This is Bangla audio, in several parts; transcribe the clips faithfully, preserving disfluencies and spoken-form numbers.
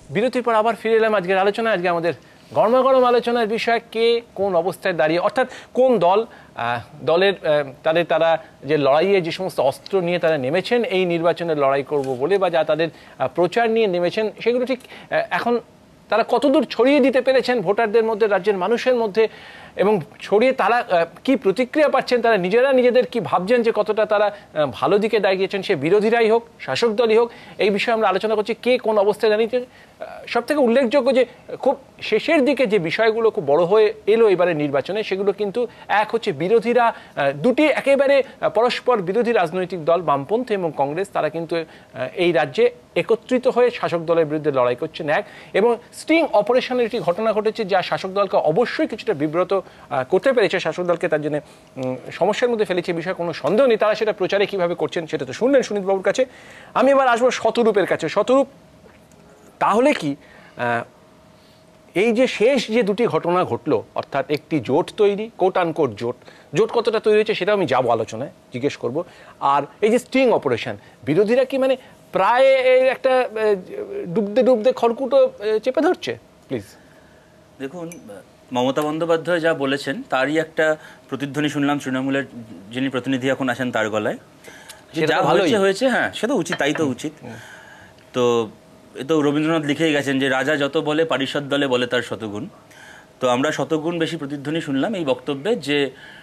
বিরতির পর আবার ফিরে এলাম আজকের আলোচনায়। আজকে আমাদের গরমা গরম আলোচনার বিষয় কে কোন অবস্থায় দাঁড়িয়ে, অর্থাৎ কোন দল দলের তাদের তারা যে লড়াইয়ে যে সমস্ত অস্ত্র নিয়ে তারা নেমেছেন এই নির্বাচনে লড়াই করব বলে, বা যা তাদের প্রচার নিয়ে নেমেছেন সেগুলো ঠিক এখন তারা কতদূর ছড়িয়ে দিতে পেরেছেন ভোটারদের মধ্যে, রাজ্যের মানুষের মধ্যে, এবং ছড়িয়ে তারা কি প্রতিক্রিয়া পাচ্ছেন, তারা নিজেরা নিজেদের কি ভাবছেন যে কতটা তারা ভালো দিকে দাঁড়িয়েছেন, সে বিরোধীরাই হোক শাসক দলই হোক, এই বিষয়ে আমরা আলোচনা করছি কে কোন অবস্থায় দাঁড়িয়েছে। সব থেকে উল্লেখযোগ্য যে খুব শেষের দিকে যে বিষয়গুলো খুব বড় হয়ে এলো এবারে নির্বাচনে, সেগুলো কিন্তু এক হচ্ছে বিরোধীরা, দুটি একেবারে পরস্পর বিরোধী রাজনৈতিক দল বামপন্থী এবং কংগ্রেস, তারা কিন্তু এই রাজ্যে একত্রিত হয়ে শাসক দলের বিরুদ্ধে লড়াই করছেন এক, এবং স্টিং অপারেশনের একটি ঘটনা ঘটেছে যা শাসক দলকে অবশ্যই কিছুটা বিব্রত করতে পেরেছে, শাসক দলকে তার জন্য সমস্যার মধ্যে ফেলেছে, বিষয়ে কোনো সন্দেহ নেই। তারা সেটা প্রচারে কিভাবে করছেন সেটা তো শুনলেন সুনীতবাবুর কাছে। আমি এবার আসবো শতরূপের কাছে। শতরূপ, তাহলে কি এই যে শেষ যে দুটি ঘটনা ঘটলো, অর্থাৎ একটি জোট তৈরি, কোট আনকোট জোট, জোট কতটা তৈরি হয়েছে সেটাও আমি যাবো আলোচনায়, জিজ্ঞেস করব, আর এই যে স্টিং অপারেশন, বিরোধীরা কি মানে প্রায় একটা ডুবতে ডুবতে খড়কুটো চেপে ধরছে? প্লিজ দেখুন, মমতা বন্দ্যোপাধ্যায় যা বলেছেন তারই একটা প্রতিধ্বনি শুনলাম তৃণমূলের যিনি প্রতিনিধি এখন আছেন তার গলায়, যা হয়েছে হয়েছে, হ্যাঁ সে তো উচিত, তাই তো উচিত। তো এ তো রবীন্দ্রনাথ লিখেই গেছেন যে রাজা যত বলে পারিষদ দলে বলে তার শতগুণ। তো আমরা শতগুণ বেশি প্রতিধ্বনি শুনলাম এই বক্তব্যে যে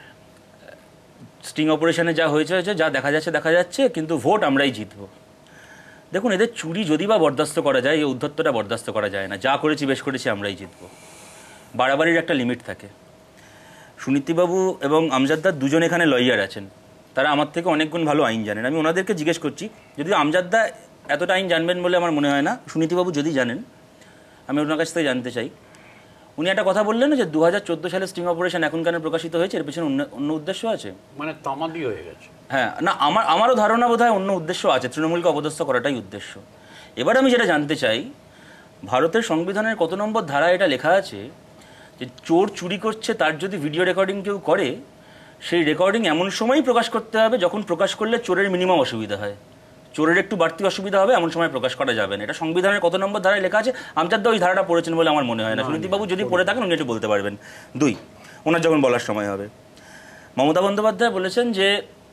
স্টিং অপারেশনে যা হয়েছে হয়েছে, যা দেখা যাচ্ছে দেখা যাচ্ছে, কিন্তু ভোট আমরাই জিতবো। দেখুন, এদের চুরি যদি বা বরদাস্ত করা যায়, এই উদ্ধত্তটা বরদাস্ত করা যায় না। যা করেছি বেশ করেছি আমরাই জিতবো, বাড়াবাড়ির একটা লিমিট থাকে। সুনীতিবাবু এবং আমজাদদার দুজন এখানে লয়ার আছেন, তারা আমার থেকে অনেক গুণ ভালো আইন জানেন। আমি ওনাদেরকে জিজ্ঞেস করছি, যদি আমজাদদা এতটা আইন জানবেন বলে আমার মনে হয় না, সুনীতিবাবু যদি জানেন আমি ওনার কাছ থেকে জানতে চাই। উনি একটা কথা বললেন যে দু হাজার চোদ্দো সালে স্টিং অপারেশন এখনকার প্রকাশিত হয়েছে, এর পেছনে অন্য উদ্দেশ্য আছে, মানে তামাদি হয়ে গেছে। হ্যাঁ, না আমার আমারও ধারণা বোধ হয় অন্য উদ্দেশ্য আছে, তৃণমূলকে অপদস্থ করাটাই উদ্দেশ্য। এবার আমি যেটা জানতে চাই, ভারতের সংবিধানের কত নম্বর ধারায় এটা লেখা আছে যে চোর চুরি করছে তার যদি ভিডিও রেকর্ডিং কেউ করে, সেই রেকর্ডিং এমন সময়ই প্রকাশ করতে হবে যখন প্রকাশ করলে চোরের মিনিমাম অসুবিধা হয়, চোরের একটু বাড়তি অসুবিধা হবে, এমন সময় প্রকাশ করা যাবে না। এটা সংবিধানের কত নম্বর ধারায় লেখা আছে? আমজাদদা ওই ধারাটা পড়েছেন বলে আমার মনে হয় না। সুনীতিবাবু যদি পড়ে থাকেন উনি একটু বলতে পারবেন। দুই, ওনার যখন বলার সময় হবে, মমতা বন্দ্যোপাধ্যায় বলেছেন যে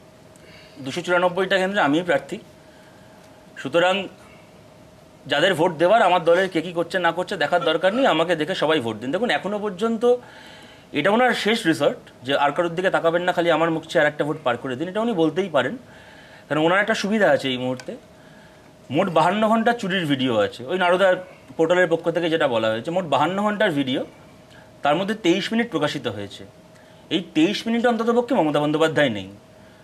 দুশো চুরানব্বইটা কেন্দ্রে আমিই প্রার্থী, সুতরাং যাদের ভোট দেওয়ার আমার দলের কে কী করছে না করছে দেখার দরকার নেই, আমাকে দেখে সবাই ভোট দিন। দেখুন, এখনও পর্যন্ত এটা ওনার শেষ রিসর্ট, যে আর কারোর দিকে তাকাবেন না, খালি আমার মুখ চেয়ে আর একটা ভোট পার করে দিন, এটা উনি বলতেই পারেন। কারণ ওনার একটা সুবিধা আছে এই মুহূর্তে, মোট বাহান্ন ঘন্টা চুরির ভিডিও আছে, ওই নারদার পোর্টালের পক্ষ থেকে যেটা বলা হয়েছে, মোট বাহান্ন ঘন্টার ভিডিও, তার মধ্যে তেইশ মিনিট প্রকাশিত হয়েছে। এই তেইশ মিনিট অন্ততপক্ষে মমতা বন্দ্যোপাধ্যায় নেই,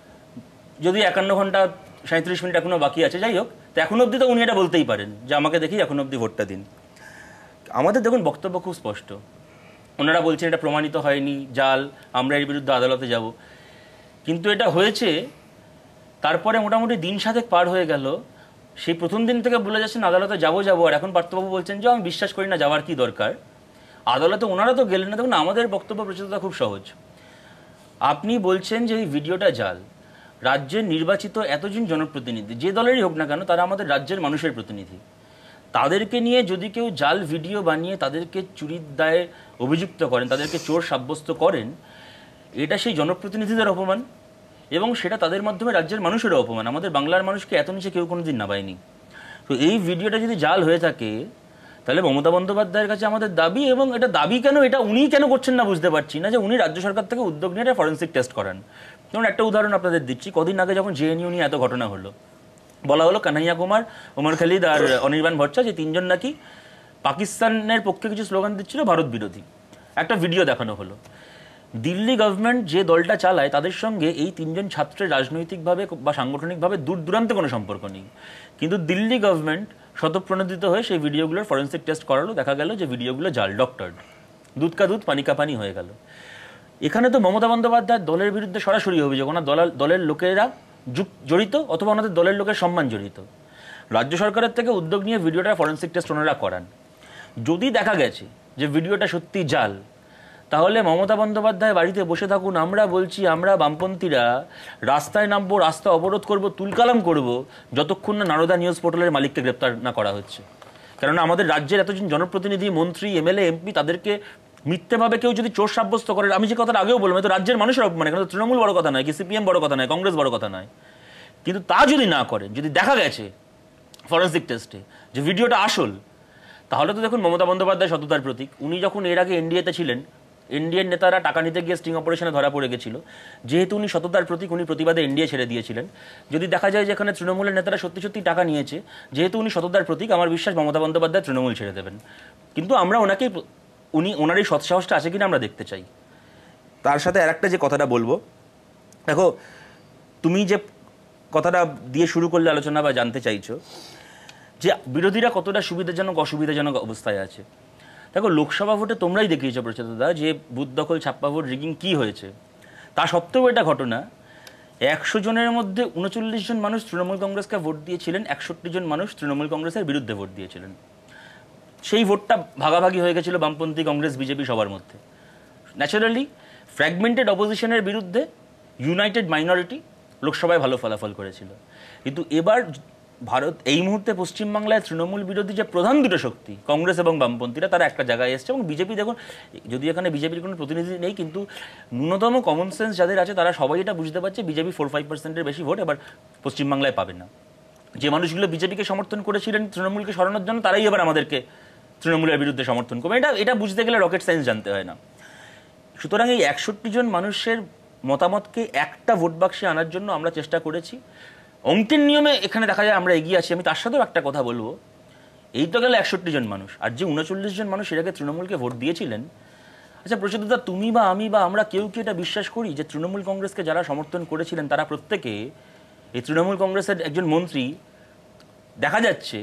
যদি একান্ন ঘন্টা সাঁত্রিশ মিনিট এখনও বাকি আছে, যাই হোক, তো এখন অবধি তো উনি এটা বলতেই পারেন যে আমাকে দেখি এখন অবধি ভোটটা দিন। আমাদের দেখুন বক্তব্য খুব স্পষ্ট, ওনারা বলছেন এটা প্রমাণিত হয়নি, জাল, আমরা এর বিরুদ্ধে আদালতে যাব, কিন্তু এটা হয়েছে। তারপরে মোটামুটি দিন সাতেক পার হয়ে গেল, সেই প্রথম দিন থেকে বলে যাচ্ছেন আদালতে যাবো যাবো, আর এখন পার্থবাবু বলছেন যে আমি বিশ্বাস করি না, যাওয়ার কি দরকার, আদালতে ওনারা তো গেলেন না। দেখুন, আমাদের বক্তব্য প্রচেততা খুব সহজ। আপনি বলছেন যে এই ভিডিওটা জাল, রাজ্যের নির্বাচিত এতজন জনপ্রতিনিধি যে দলেরই হোক না কেন, তারা আমাদের রাজ্যের মানুষের প্রতিনিধি, তাদেরকে নিয়ে যদি কেউ জাল ভিডিও বানিয়ে তাদেরকে চুরির দায়ে অভিযুক্ত করেন, তাদেরকে চোর সাব্যস্ত করেন, এটা সেই জনপ্রতিনিধিদের অপমান, এবং সেটা তাদের মাধ্যমে রাজ্যের মানুষেরও অপমান। আমাদের বাংলার মানুষকে এত নিচে কেউ কোনো দিন নামায়নি। তো এই ভিডিওটা যদি জাল হয়ে থাকে, তাহলে মমতা বন্দ্যোপাধ্যায়ের কাছে আমাদের দাবি, এবং এটা দাবি কেন, এটা উনি কেন করছেন না বুঝতে পারছি না, যে উনি রাজ্য সরকার থেকে উদ্যোগ নিয়ে এটা ফরেন্সিক টেস্ট করান। যেমন একটা উদাহরণ আপনাদের দিচ্ছি, কদিন আগে যখন জেএনইউ নিয়ে এত ঘটনা হলো, বলা হলো কানাইয়া কুমার, ওমর খালিদ আর অনির্বাণ ভট্টাচার্য, যে তিনজন নাকি পাকিস্তানের পক্ষে কিছু স্লোগান দিচ্ছিল ভারত বিরোধী, একটা ভিডিও দেখানো হলো। দিল্লি গভর্নমেন্ট যে দলটা চালায় তাদের সঙ্গে এই তিনজন ছাত্রের রাজনৈতিকভাবে বা সাংগঠনিকভাবে দূর দূরান্তে কোনো সম্পর্ক নেই, কিন্তু দিল্লি গভর্নমেন্ট স্বতঃপ্রণোদিত হয়ে সেই ভিডিওগুলোর ফরেন্সিক টেস্ট করালো, দেখা গেল যে ভিডিওগুলো জাল, ডক্টর, দুধ কা দুধ পানি কা পানি হয়ে গেল। এখানে তো মমতা বন্দ্যোপাধ্যায় দলের বিরুদ্ধে সরাসরি অভিযোগ, ওনার দলের লোকেরা জড়িত অথবা ওনাদের দলের লোকের সম্মান জড়িত। রাজ্য সরকারের থেকে উদ্যোগ নিয়ে ভিডিওটা ফরেন্সিক টেস্ট ওনারা করান। যদি দেখা গেছে যে ভিডিওটা সত্যি জাল, তাহলে মমতা বন্দ্যোপাধ্যায় বাড়িতে বসে থাকুন, আমরা বলছি আমরা বামপন্থীরা রাস্তায় নামবো, রাস্তা অবরোধ করব, তুলকালাম করব, যতক্ষণ না নারদা নিউজ পোর্টালের মালিককে গ্রেপ্তার না করা হচ্ছে। কেননা আমাদের রাজ্যের এতজন জনপ্রতিনিধি, মন্ত্রী, এমএলএ, এমপি, তাদেরকে মিথ্যেভাবে কেউ যদি চোর সাব্যস্ত করে, আমি যে কথাটা আগেও বললাম, তো রাজ্যের মানুষের অপমান, এখানে তো তৃণমূল বড় কথা নয়, কি সিপিএম বড় কথা নয়, কংগ্রেস বড় কথা নয়, কিন্তু তা যদি না করেন, যদি দেখা গেছে ফরেন্সিক টেস্টে যে ভিডিওটা আসল, তাহলে তো দেখুন মমতা বন্দ্যোপাধ্যায় সততার প্রতীক। উনি যখন এর আগে এনডিএতে ছিলেন, এনডিএর নেতারা টাকা নিতে গিয়ে স্টিং অপারেশনে ধরা পড়ে গেছিল, যেহেতু উনি সততার প্রতীক, উনি প্রতিবাদে এনডিএ ছেড়ে দিয়েছিলেন। যদি দেখা যায় যে এখানে তৃণমূলের নেতারা সত্যি সত্যি টাকা নিয়েছে, যেহেতু উনি সততার প্রতীক, আমার বিশ্বাস মমতা বন্দ্যোপাধ্যায় তৃণমূল ছেড়ে দেবেন। কিন্তু আমরা ওনাকেই, উনি ওনার এই সৎসাহসটা আছে কিনা আমরা দেখতে চাই। তার সাথে আর একটা যে কথাটা বলবো, দেখো তুমি যে কথাটা দিয়ে শুরু করলে আলোচনা বা জানতে চাইছো যে বিরোধীরা কতটা সুবিধাজনক অসুবিধাজনক অবস্থায় আছে। দেখো লোকসভা ভোটে তোমরাই দেখিয়েছো প্রচেতদা যে বুথ দখল, ছাপ্পা ভোট, রিগিং কী হয়েছে। তা সত্ত্বেও এটা ঘটনা, একশো জনের মধ্যে উনচল্লিশ জন মানুষ তৃণমূল কংগ্রেসকে ভোট দিয়েছিলেন, একষট্টি জন মানুষ তৃণমূল কংগ্রেসের বিরুদ্ধে ভোট দিয়েছিলেন। সেই ভোটটা ভাগাভাগি হয়ে গেছিলো বামপন্থী, কংগ্রেস, বিজেপি সবার মধ্যে। ন্যাচারালি ফ্র্যাগমেন্টেড অপোজিশনের বিরুদ্ধে ইউনাইটেড মাইনরিটি লোকসভায় ভালো ফলাফল করেছিল। কিন্তু এবার ভারত এই মুহূর্তে পশ্চিমবাংলায় তৃণমূল বিরোধী যে প্রধান দুটো শক্তি, কংগ্রেস এবং বামপন্থীরা, তারা একটা জায়গায় এসছে। এবং বিজেপি দেখুন, যদি এখানে বিজেপির কোনো প্রতিনিধি নেই, কিন্তু ন্যূনতম কমন সেন্স যাদের আছে তারা সবাই এটা বুঝতে পারছে বিজেপি ফোর ফাইভ পার্সেন্টের বেশি ভোট এবার পশ্চিমবাংলায় পাবে না। যে মানুষগুলো বিজেপিকে সমর্থন করেছিলেন তৃণমূলকে সরানোর জন্য, তারাই এবার আমাদেরকে তৃণমূলের বিরুদ্ধে সমর্থন করবে। এটা এটা বুঝতে গেলে রকেট সায়েন্স জানতে হয় না। সুতরাং এই একষট্টি জন মানুষের মতামতকে একটা ভোট বাক্সে আনার জন্য আমরা চেষ্টা করেছি। অঙ্কের নিয়মে এখানে দেখা যায় আমরা এগিয়ে আছি। আমি তার সাথেও একটা কথা বলবো, এই তো গেল একষট্টি জন মানুষ, আর যে উনচল্লিশ জন মানুষ এর আগে তৃণমূলকে ভোট দিয়েছিলেন। আচ্ছা প্রচেতদা, তুমি বা আমি বা আমরা কেউ কি এটা বিশ্বাস করি যে তৃণমূল কংগ্রেসকে যারা সমর্থন করেছিলেন তারা প্রত্যেকে, এই তৃণমূল কংগ্রেসের একজন মন্ত্রী দেখা যাচ্ছে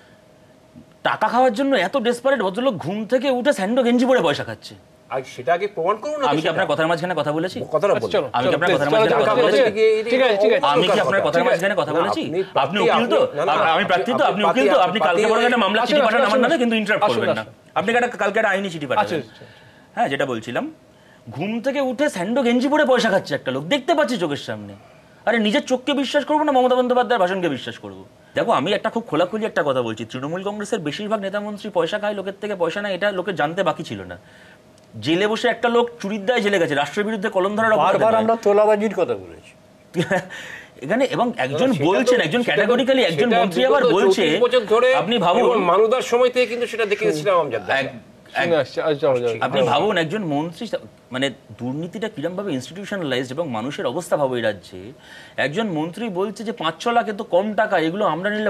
টাকা খাওয়ার জন্য এত ডেসপারেট ভদ্রলোক ঘুম থেকে উঠে স্যান্ডো গেঞ্জি পরে পয়সা খাচ্ছে? আর সেটা আগে প্রমাণ করুন না। আমি কি আপনার কথার মাঝখানে কথা বলেছি? কথাটা বলুন। আমি কি আপনার কথার মাঝখানে কথা বলেছি? ঠিক আছে, ঠিক আছে। আমি কি আপনার কথার মাঝখানে কথা বলেছি? আপনি উকিল তো, আমি প্রার্থী তো, আপনি উকিল তো, আপনি কালকে বড় একটা মামলা চিঠি পাঠান আমার নামে, কিন্তু ইন্টারাপ্ট করবেন না। আপনি একটা কালকে একটা আইনি চিঠি পাঠান। হ্যাঁ, যেটা বলছিলাম, ঘুম থেকে উঠে স্যান্ডো গেঞ্জি পরে পয়সা খাচ্ছে একটা লোক, দেখতে পাচ্ছি চোখের সামনে। আরে নিজের চোখকে বিশ্বাস করবো না মমতা বন্দ্যোপাধ্যায়ের ভাষণকে বিশ্বাস করবো? দেখো আমি একটা খুব খোলাখুলি একটা কথা বলছি, তৃণমূল কংগ্রেসের বেশিরভাগ নেতামন্ত্রী পয়সা খায়, লোকের থেকে পয়সা নেয়, এটা লোকের জানতে বাকি ছিল না। জেলে বসে একটা লোক চুরির দায়ে জেলে গেছে, রাষ্ট্রের বিরুদ্ধে কলম ধরার বারবার আমরা তোলাবাজির কথা বলেছি এখানে। এবং একজন বলছেন, একজন ক্যাটাগরিক্যালি একজন মন্ত্রী আবার বলছে, আপনি ভাবুন মানুদার সময় থেকে কিন্তু সেটা দেখে এসেছিলাম আমজাদ। আপনি ভাবুন একজন মন্ত্রী, মানে দুর্নীতিটা কিরম ভাবে ইনস্টিটিউশনালাইজড এবং মানুষের অবস্থা ভাবে এই রাজ্যে। একজন মন্ত্রী বলছে যে পাঁচ ছ লাখ এত কম টাকা, এগুলো আমরা নিলে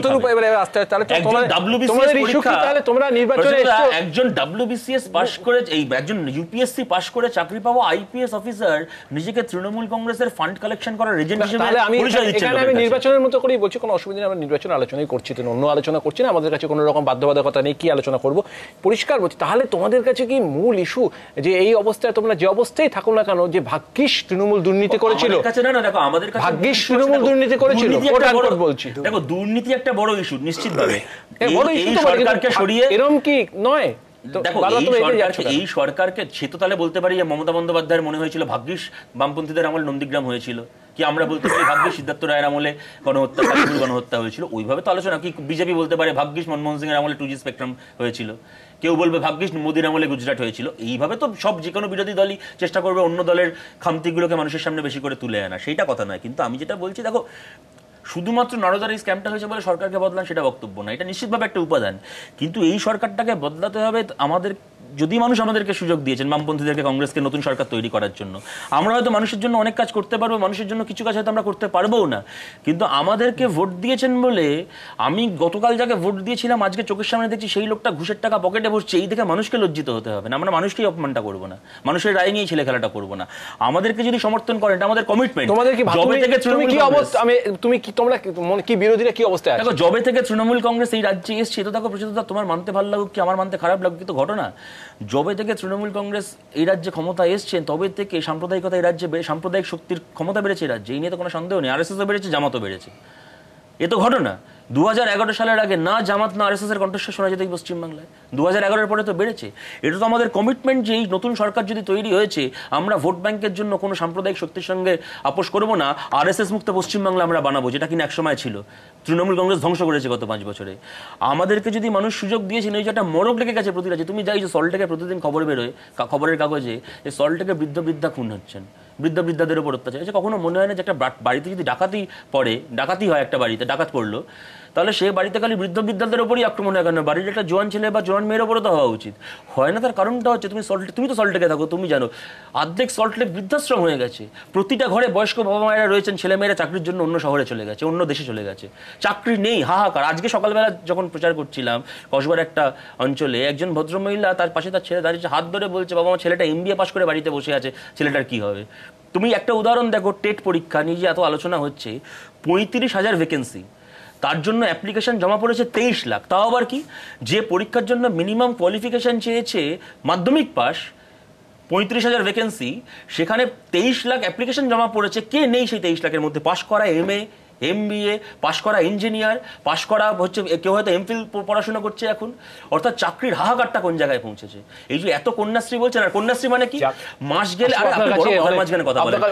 একজন ডাব্লিউবিসিএস পাস করে, এই একজন ইউপিএসসি পাস করে চাকরি পাবো আইপিএস অফিসার নিজেকে তৃণমূল কংগ্রেসের ফান্ড কালেকশন করার এজেন্ট হিসেবে পরিচয় দিচ্ছেন। আমি নির্বাচনের মতো করেই বলছি, কোনো অসুবিধা নেই, আমরা নির্বাচন আলোচনাই করছি, তো অন্য আলোচনা করছি না। আমাদের কাছে কোনো রকম বাধ্যবাধকতা নেই কি আলোচনা করব, পরিষ্কার বলছি। তাহলে তোমাদের কাছে কি মূল ইস্যু যে এই অবস্থায় তোমরা যে অবস্থায় থাকো না কেন, যে ভাগ্যিস তৃণমূল দুর্নীতি করেছিল, ভাগ্যিস তৃণমূল দুর্নীতি করেছিল, বলছি দেখো দুর্নীতি একটা বড় ইস্যু নিশ্চিতভাবে, এই সরকারকে সরিয়ে এরকম কি নয়। দেখো এই সরকারকে, সে তো তাহলে বলতে পারি যে মমতা বন্দ্যোপাধ্যায়ের মনে হয়েছিল ভাগ্যিস বামপন্থীদের আমলে নন্দীগ্রাম হয়েছিল, কি আমরা বলতে পারি ভাগ্যিস সিদ্ধার্থ রায়ের আমলে গণহত্যা, কাশ্মীর গণহত্যা হয়েছিল। ওইভাবে তো আলোচনা। কি বিজেপি বলতে পারে ভাগ্যিস মনমোহন সিং এর আমলে টু জি স্পেকট্রাম হয়েছিল, কেউ বলবে ভাগ্যিস মোদির আমলে গুজরাট হয়েছিল। এইভাবে তো সব যে কোনো বিরোধী দলই চেষ্টা করবে অন্য দলের খামতিগুলোকে মানুষের সামনে বেশি করে তুলে আনা, সেইটা কথা নয়। কিন্তু আমি যেটা বলছি, দেখো শুধুমাত্র নরদার এই স্ক্যামটা হয়েছে বলে সরকারকে বদলান সেটা বক্তব্য না, এটা নিশ্চিতভাবে একটা উপাদান। কিন্তু এই সরকারটাকে বদলাতে হবে আমাদের। যদি মানুষ আমাদেরকে সুযোগ দিয়েছেন, বামপন্থীদেরকে, কংগ্রেসকে নতুন সরকার তৈরি করার জন্য, আমরা হয়তো মানুষের জন্য অনেক কাজ করতে পারবো, মানুষের জন্য কিছু কাজ হয়তো আমরা করতে পারবোও না, কিন্তু আমাদেরকে ভোট দিয়েছেন বলে, আমি গতকাল যাকে ভোট দিয়েছিলাম আজকে চোখের সামনে দেখছি সেই লোকটা ঘুষের টাকা পকেটে বসছে, এই দেখে মানুষকে লজ্জিত হতে হবে না। আমরা মানুষকেই অপমানটা করবো না, মানুষের রায় নিয়ে ছেলে খেলাটা করবো না। আমাদেরকে যদি সমর্থন করেন, এটা আমাদের কমিটমেন্ট। তোমাদের কি জবে থেকে তুমি কি অবস্থা, আমি তুমি কি তোমরা কি বিরোধীরা কি অবস্থায় আছে? দেখো জবে থেকে তৃণমূল কংগ্রেস এই রাজ্যে এসছে, তো দেখো প্রচেতদা তোমার মানতে ভালো লাগুক কি আমার মানতে খারাপ লাগুক, কিন্তু ঘটনা জবে থেকে তৃণমূল কংগ্রেস এই রাজ্যে ক্ষমতা এসছেন, তবে থেকে সাম্প্রদায়িকতা এই রাজ্যে, সাম্প্রদায়িক শক্তির ক্ষমতা বেড়েছে এই রাজ্যে, এই নিয়ে তো কোনো সন্দেহ নেই। আরএসএসও বেড়েছে, জামাতও বেড়েছে, এ তো ঘটনা। দু হাজার এগারো সালের আগে না জামাত না আরএসএস এর কণ্ঠস্বর শোনা যেত এই পশ্চিমবাংলায়, দু হাজার এগারোর পরে তো বেড়েছে। এটা তো আমাদের কমিটমেন্ট যে এই নতুন সরকার যদি তৈরি হয়েছে, আমরা ভোট ব্যাংকের জন্য কোনো সাম্প্রদায়িক শক্তির সঙ্গে আপোষ করবো না, আরএসএস মুক্ত পশ্চিমবাংলা আমরা বানাবো, যেটা কিনা একসময় ছিল। তৃণমূল কংগ্রেস ধ্বংস করেছে গত পাঁচ বছরে। আমাদেরকে যদি মানুষ সুযোগ দিয়েছেন, এই যে একটা মরক লেগে গেছে প্রতি রাজ্যে, তুমি যাই যে সল্টলেকে প্রতিদিন খবর বেরোয় খবরের কাগজে, এই সল্টলেকে বৃদ্ধ বৃদ্ধা খুন হচ্ছেন, বৃদ্ধ বৃদ্ধাদের উপর অত্যাচার। যে কখনো মনে হয় না যে একটা বাড়িতে যদি ডাকাতি পড়ে, ডাকাতি হয় একটা বাড়িতে, ডাকাত পড়লো, তাহলে সে বাড়িতে খালি বৃদ্ধ বৃদ্ধাদের উপরই আক্রমণ হয় কেন? বাড়ির একটা জোয়ান ছেলে বা জোয়ান মেয়ের উপরও তো হওয়া উচিত হয় না। তার কারণটা হচ্ছে তুমি সল্ট তুমি তো সল্টলেকে থাকো, তুমি জানো অর্ধেক সল্টলেক বৃদ্ধাশ্রম হয়ে গেছে। প্রতিটা ঘরে বয়স্ক বাবা মায়েরা রয়েছেন, ছেলেমেয়েরা চাকরির জন্য অন্য শহরে চলে গেছে, অন্য দেশে চলে গেছে, চাকরি নেই, হাহাকার। আজকে সকালবেলা যখন প্রচার করছিলাম কসবার একটা অঞ্চলে, একজন ভদ্রমহিলা তার পাশে তার ছেলে দাঁড়িয়েছে, হাত ধরে বলছে, বাবা আমার ছেলেটা এমবিএ পাস করে বাড়িতে বসে আছে, ছেলেটার কি হবে? তুমি একটা উদাহরণ দেখো, টেট পরীক্ষা নিয়ে যে এত আলোচনা হচ্ছে, পঁয়ত্রিশ হাজার ভ্যাকেন্সি, তার জন্য অ্যাপ্লিকেশন জমা পড়েছে তেইশ লাখ। তাও আবার কি, যে পরীক্ষার জন্য মিনিমাম কোয়ালিফিকেশন চেয়েছে মাধ্যমিক পাস, পঁয়ত্রিশ হাজার ভ্যাকেন্সি, সেখানে তেইশ লাখ অ্যাপ্লিকেশন জমা পড়েছে। কে নেই সেই তেইশ লাখের মধ্যে? পাশ করা M A, M B A, পাশ করা ইঞ্জিনিয়ার, পাশ করা হচ্ছে, কেউ হয়তো এমফিল পড়াশোনা করছে এখন। অর্থাৎ চাকরির হাহাকারটা কোন জায়গায় পৌঁছেছে? এই যে এত কন্যাশ্রী বলছেন, আর কন্যাশ্রী মানে কি? মাস গেলে মাঝখানে কথা বলেন,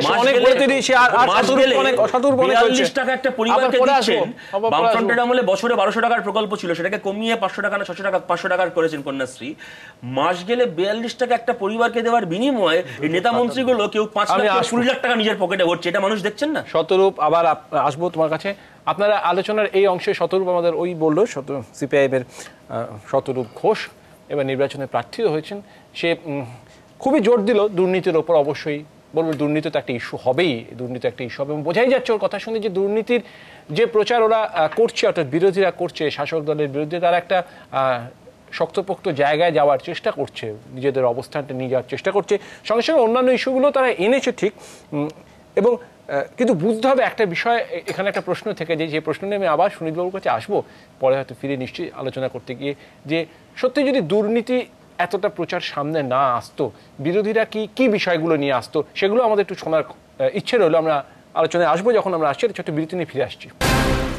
বিয়াল্লিশ টাকা একটা পরিবারকে দিচ্ছেন। বামফ্রন্টের আমলে বছরে বারোশো টাকার প্রকল্প ছিল, সেটাকে কমিয়ে পাঁচশো টাকা না ছশো টাকা পাঁচশো টাকার করেছেন কন্যাশ্রী। মাস গেলে বিয়াল্লিশ টাকা একটা পরিবারকে দেওয়ার বিনিময়ে এই নেতা মন্ত্রীগুলো কেউ পাঁচ লাখ কুড়ি লাখ টাকা নিজের পকেটে ভরছে। এটা মানুষ দেখছেন না? শতরূপ, আবার আসবো তোমার কাছে। আপনারা আলোচনার এই অংশে শতরূপ আমাদের ওই বললো, সিপিআইএম এর শতরূপ ঘোষ এবার নির্বাচনে প্রার্থীও হয়েছেন। সে খুবই জোর দিল দুর্নীতির ওপর। অবশ্যই বলবো দুর্নীতি তো একটা ইস্যু হবেই, দুর্নীতি একটা ইস্যু হবে, এবং বোঝাই যাচ্ছে ওর কথা শুনে যে দুর্নীতির যে প্রচার ওরা করছে, অর্থাৎ বিরোধীরা করছে, শাসক দলের বিরুদ্ধে, তারা একটা শক্তপোক্ত জায়গায় যাওয়ার চেষ্টা করছে, নিজেদের অবস্থানটা নিয়ে যাওয়ার চেষ্টা করছে। সঙ্গে সঙ্গে অন্যান্য ইস্যুগুলো তারা এনেছে ঠিক, এবং কিন্তু বুঝতে হবে একটা বিষয়। এখানে একটা প্রশ্ন থেকে যে যে প্রশ্ন নিয়ে আমি আবার সুনীলবাবুর কাছে আসবো, পরে হয়তো ফিরে নিশ্চয়ই আলোচনা করতে গিয়ে, যে সত্যি যদি দুর্নীতি এতটা প্রচার সামনে না আসতো, বিরোধীরা কি কি বিষয়গুলো নিয়ে আসতো, সেগুলো আমাদের একটু শোনার ইচ্ছে রইলো। আমরা আলোচনায় আসবো যখন আমরা আসছি। ছোট্ট বিরতি নিয়ে ফিরে আসছি।